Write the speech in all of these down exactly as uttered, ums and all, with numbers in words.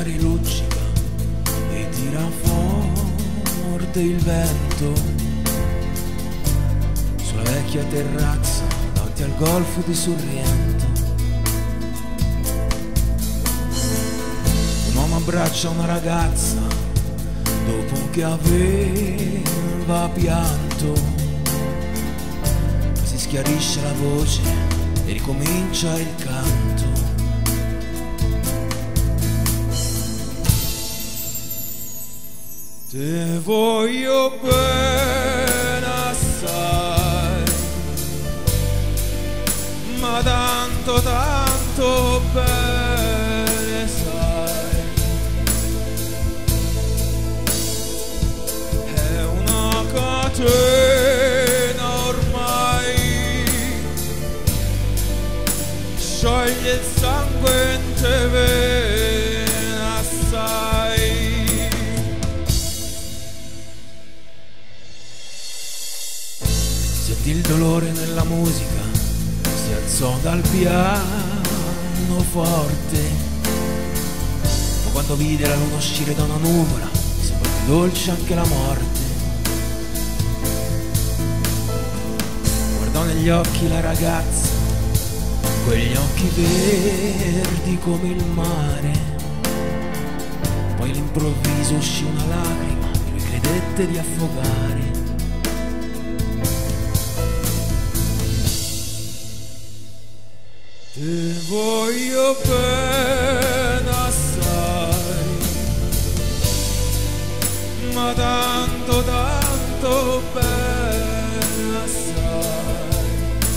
mare luccica e tira forte il vento sulla vecchia terrazza davanti al golfo di Sorrento. Un uomo abbraccia una ragazza dopo che aveva pianto, si schiarisce la voce e ricomincia il canto. Te voglio bene assai, ma tanto tanto bene sai, è una catena ormai, scioglie il sangue in te bene assai. Sentì il dolore nella musica, si alzò dal piano forte, ma quando vide la luna uscire da una nuvola, sembrò più dolce anche la morte. Guardò negli occhi la ragazza, quegli occhi verdi come il mare, poi all'improvviso uscì una lacrima e lui credette di affogare. Te voglio bene assai, ma tanto tanto bene assai,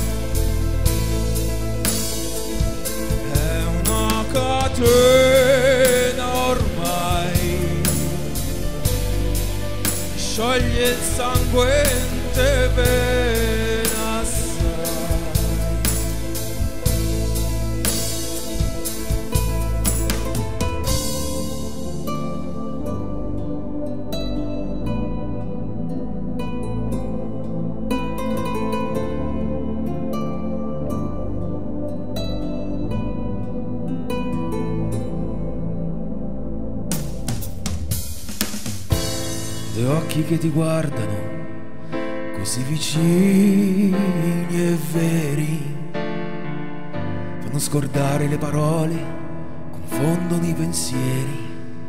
è una catena ormai, scioglie il sangue in te bene assai. Due occhi che ti guardano così vicini e veri, fanno scordare le parole, confondono i pensieri.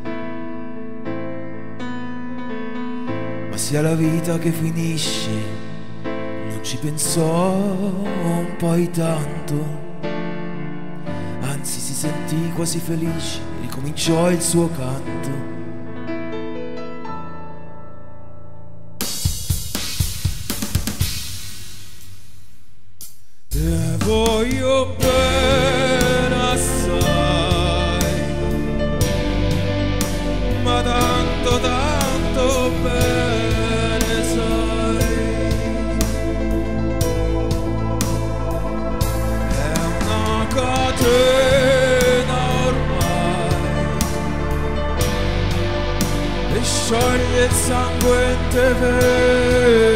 Ma sia la vita che finisce, non ci pensò poi tanto, anzi si sentì quasi felice e ricominciò il suo canto. Te voglio bene assai, ma tanto tanto bene sai, è una catena ormai e scioglie il sangue in te.